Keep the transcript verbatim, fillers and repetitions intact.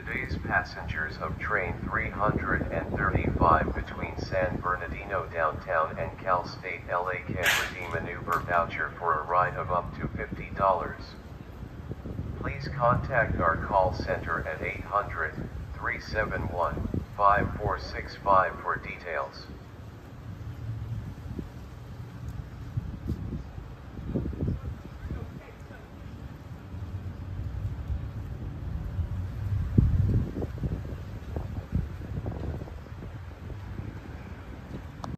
Today's passengers of train three hundred thirty-five between San Bernardino downtown and Cal State L A can redeem an Uber voucher for a ride of up to fifty dollars. Please contact our call center at eight hundred, three seven one, five four six five for details.